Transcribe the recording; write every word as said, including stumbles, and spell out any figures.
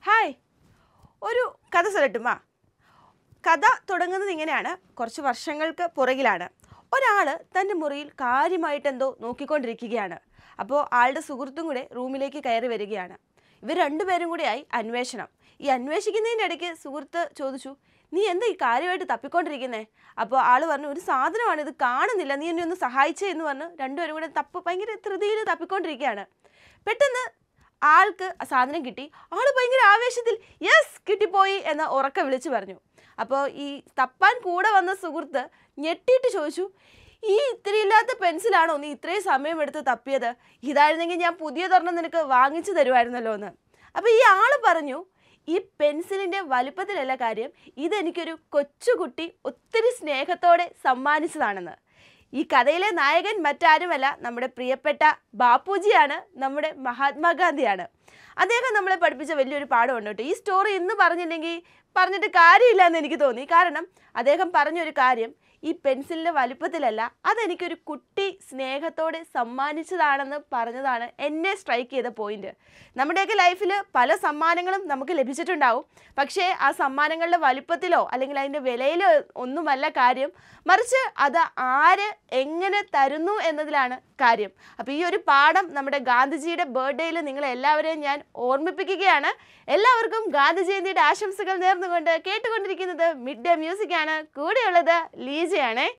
Hi, ഒരു കഥ சொல்லட்டுமா? കഥ തുടങ്ങുന്നത് ഇങ്ങനെയാണ്. കുറച്ച് വർഷങ്ങൾക്ക് പുറകിലാണ്. ഒരാൾ തൻ്റെ മുറിയിൽ കാര്യമായിട്ട് എന്തോ നോക്കിക്കൊണ്ടിരിക്കുകയാണ്. അപ്പോൾ ആളുടെ സുഹൃത്തും കൂടെ റൂമിലേക്ക് കയറി വരികയാണ്. ഇവർ രണ്ടുപേരും കൂടെയായി അന്വേഷണം. ഈ അന്വേഷിക്കുന്നതിനിടയ്ക്ക് സുഹൃത്ത് ചോദിച്ചു, നീ എന്താ ഈ കാര്യമായിട്ട് തപ്പിക്കൊണ്ടിരിക്കുന്നേ? അപ്പോൾ ആൾ പറഞ്ഞു, ഒരു സാധനമാണ്, ഇത് കാണുന്നില്ല, നീ എന്നെ ഒന്ന് സഹായിച്ചേ എന്ന് പറഞ്ഞ് രണ്ടുപേരും കൂടെ തപ്പ് ഭയങ്കര ധൃതിയിൽ തപ്പിക്കൊണ്ടിരിക്കുകയാണ്. പെട്ടെന്ന് ആൾക്ക് സാധനം കിട്ടി. ആൾ ഭയങ്കര ആവേശത്തിൽ യെസ് കിട്ടിപ്പോയി എന്ന് ഉറക്കെ വിളിച്ചു പറഞ്ഞു. അപ്പോൾ ഈ തപ്പാൻ കൂടെ വന്ന സുഹൃത്ത് ഞെട്ടിയിട്ട് ചോദിച്ചു, ഈ ഇത്തിരി ഇല്ലാത്ത പെൻസിലാണോ നീ ഇത്രയും സമയമെടുത്ത് തപ്പിയത്? ഇതായിരുന്നെങ്കിൽ ഞാൻ പുതിയതൊരെണ്ണം നിനക്ക് വാങ്ങിച്ചു തരുമായിരുന്നല്ലോ എന്ന്. അപ്പോൾ ഈ ആൾ പറഞ്ഞു, ഈ പെൻസിലിൻ്റെ വലുപ്പത്തിലല്ല കാര്യം, ഇതെനിക്കൊരു കൊച്ചുകുട്ടി ഒത്തിരി സ്നേഹത്തോടെ സമ്മാനിച്ചതാണെന്ന്. ഈ കഥയിലെ നായകൻ മറ്റാരുമല്ല, നമ്മുടെ പ്രിയപ്പെട്ട ബാപ്പുജിയാണ്, നമ്മുടെ മഹാത്മാഗാന്ധിയാണ്. അദ്ദേഹം നമ്മളെ പഠിപ്പിച്ച വലിയൊരു പാഠമുണ്ട് കേട്ടോ. ഈ സ്റ്റോറി ഇന്ന് പറഞ്ഞില്ലെങ്കിൽ പറഞ്ഞിട്ട് കാര്യമില്ല എന്ന് എനിക്ക് തോന്നി. കാരണം അദ്ദേഹം പറഞ്ഞൊരു കാര്യം, ഈ പെൻസിലിൻ്റെ വലുപ്പത്തിലല്ല, അതെനിക്കൊരു കുട്ടി സ്നേഹത്തോടെ സമ്മാനിച്ചതാണെന്ന് പറഞ്ഞതാണ് എന്നെ സ്ട്രൈക്ക് ചെയ്ത പോയിന്റ്. നമ്മുടെയൊക്കെ ലൈഫിൽ പല സമ്മാനങ്ങളും നമുക്ക് ലഭിച്ചിട്ടുണ്ടാവും. പക്ഷേ ആ സമ്മാനങ്ങളുടെ വലുപ്പത്തിലോ അല്ലെങ്കിൽ അതിൻ്റെ വിലയിലോ ഒന്നുമല്ല കാര്യം, മറിച്ച് അത് ആര് എങ്ങനെ തരുന്നു എന്നതിലാണ് കാര്യം. അപ്പോൾ ഈ ഒരു പാഠം നമ്മുടെ ഗാന്ധിജിയുടെ ബർത്ത്ഡേയിൽ നിങ്ങളെല്ലാവരെയും ഞാൻ ഓർമ്മിപ്പിക്കുകയാണ്. എല്ലാവർക്കും ഗാന്ധി ജയന്തിയുടെ ആശംസകൾ നേർന്നുകൊണ്ട് കേട്ടുകൊണ്ടിരിക്കുന്നത് മിഡ് ഡേ മ്യൂസിക് ആണ്. കൂടെയുള്ളത് ലീജയാണേ.